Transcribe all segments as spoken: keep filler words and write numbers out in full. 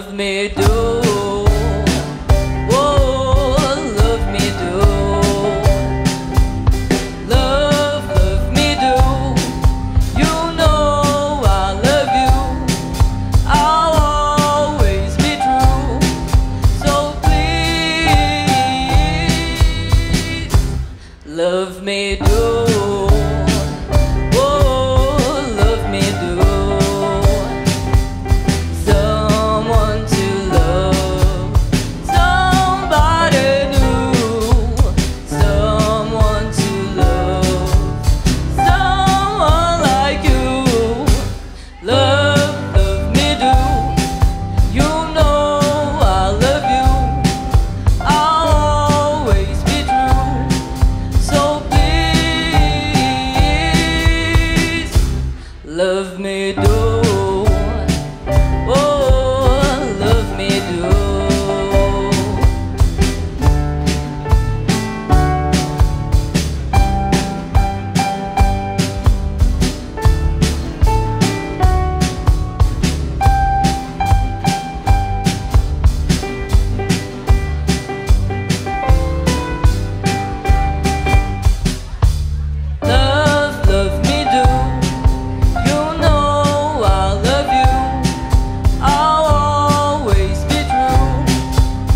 love me do. Oh, love me do. Love, love me do. You know I love you. I'll always be true. So please, love me do. Love me do. Oh, love me do. Love, love me do.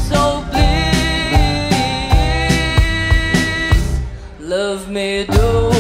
Love me do.